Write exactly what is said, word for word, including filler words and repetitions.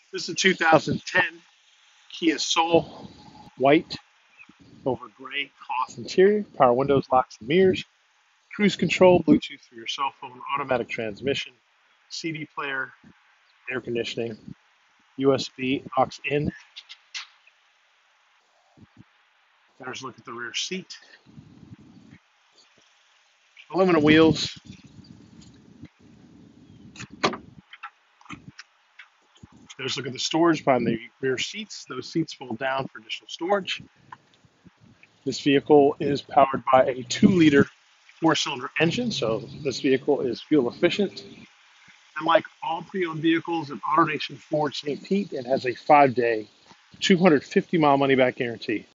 This is a two thousand ten Kia Soul, white over gray cloth interior, power windows, locks and mirrors, cruise control, Bluetooth for your cell phone, automatic transmission, C D player, air conditioning, U S B aux in. There's a look at the rear seat. Aluminum wheels. There's a look at the storage behind the rear seats. Those seats fold down for additional storage. This vehicle is powered by a two liter four cylinder engine, so this vehicle is fuel efficient. And like all pre-owned vehicles at AutoNation Ford Saint Pete, it has a five day, two hundred fifty mile money back guarantee.